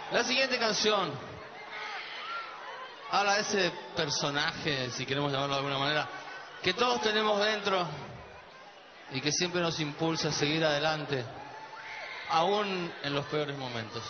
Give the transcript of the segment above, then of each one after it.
La siguiente canción habla de ese personaje, si queremos llamarlo de alguna manera, que todos tenemos dentro y que siempre nos impulsa a seguir adelante, aún en los peores momentos.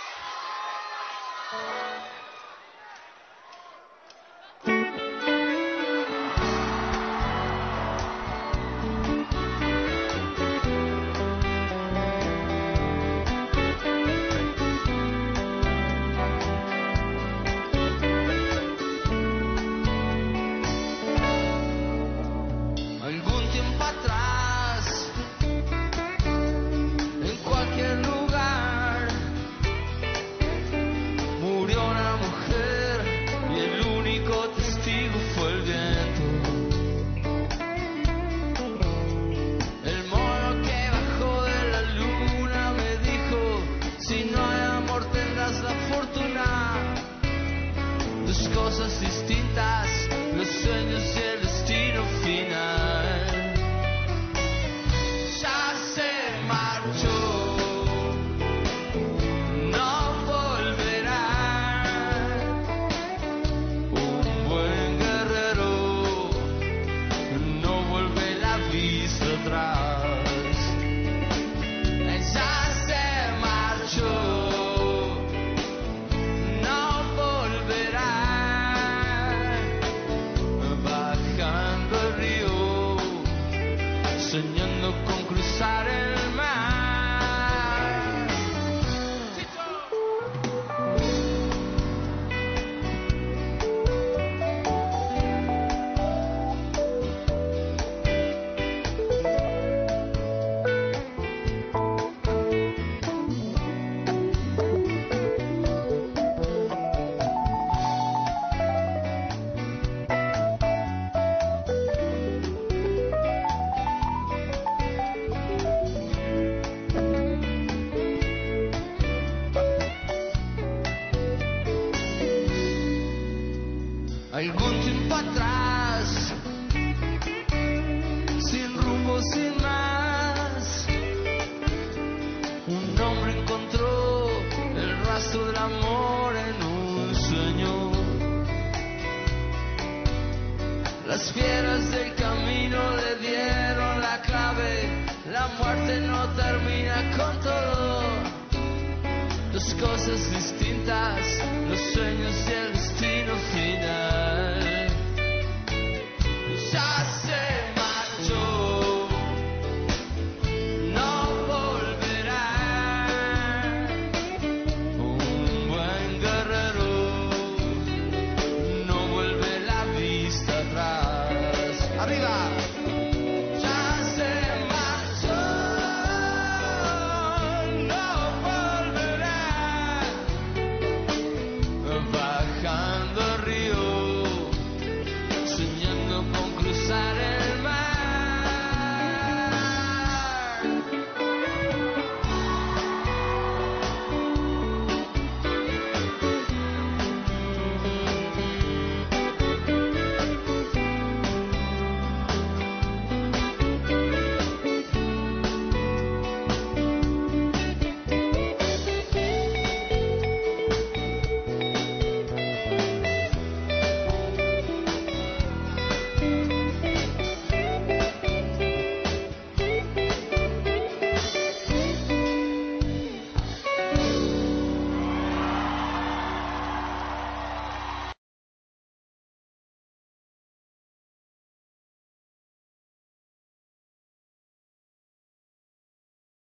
Cosas distintas, los sueños y el destino final. Ya se marchó, no volverá. Un buen guerrero no vuelve la vista atrás. Ya se marchó. Soñando con cruzar el mar. Algún tiempo atrás, sin rumbo, sin más, un hombre encontró el rastro del amor en un sueño. Las fieras del camino le dieron la clave, la muerte no termina con todo. Dos cosas distintas, los sueños y el destino